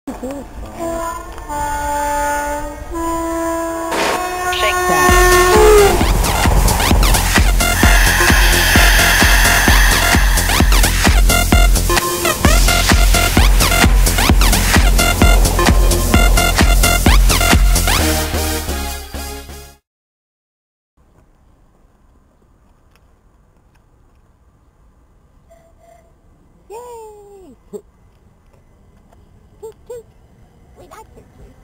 Shake that. Yay! Toot toot. We like toot toot.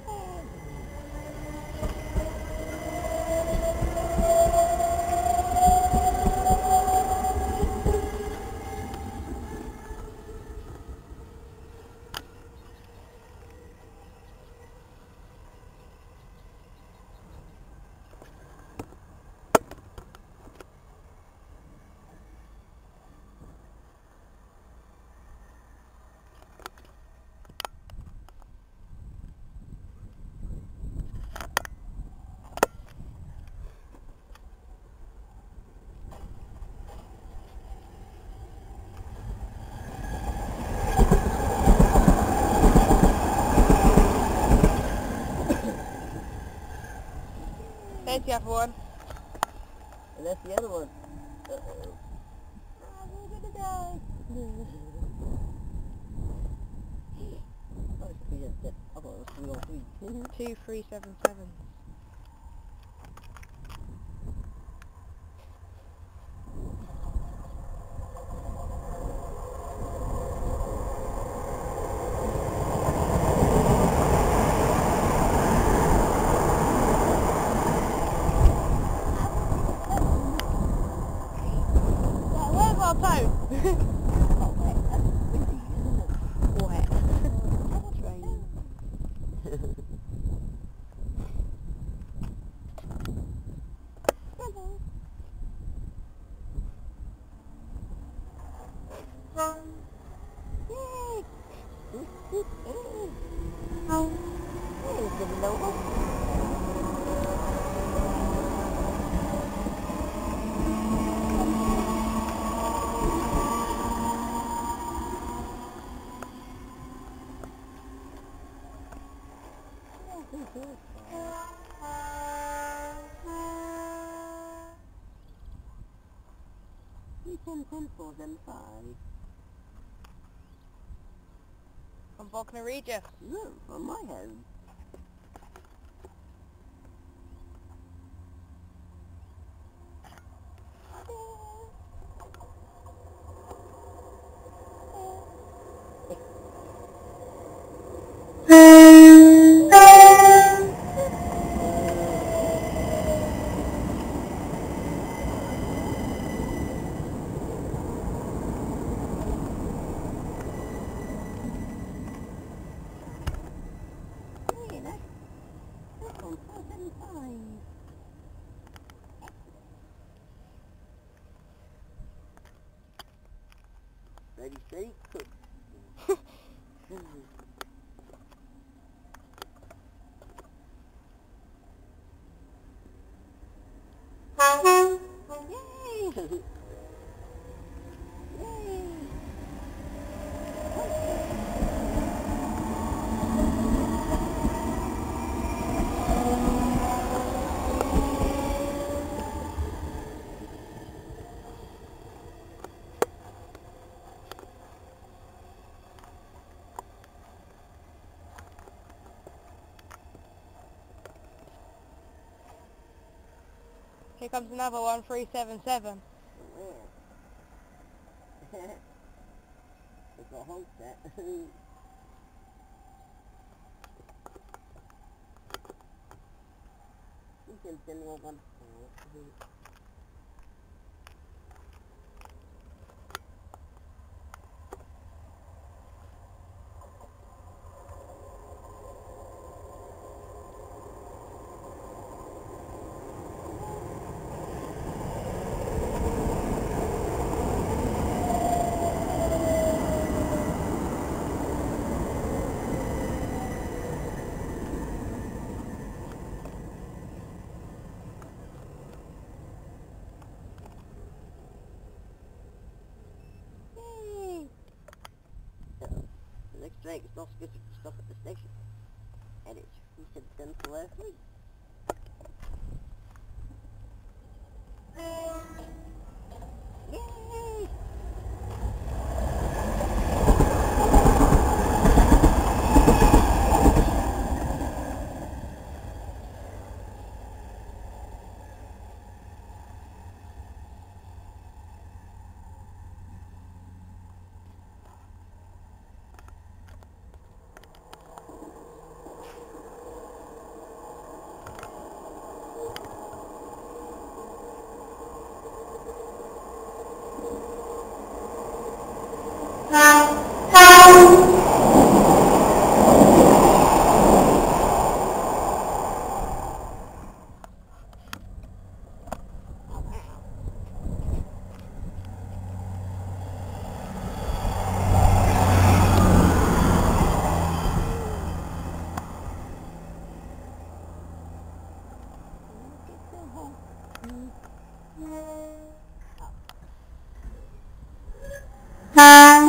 There's the other one. And that's the other one. Uh-oh. We're gonna die. Oh, it's 377. I thought it was 303. 2377. Where's our toe? Oh, wait, that's windy, isn't it? Wet. It's raining. Hello. Yay! There's the logo. We can send for them 5. I'm not gonna read you. No, on my home. Hey, that's on 475. Ready, steady, cook. Yay! Yay! Here comes another 1377. Where? It's a whole set. You can send one for thing. It's not supposed to stop at the station. And he said done for last week. Yay! Hi.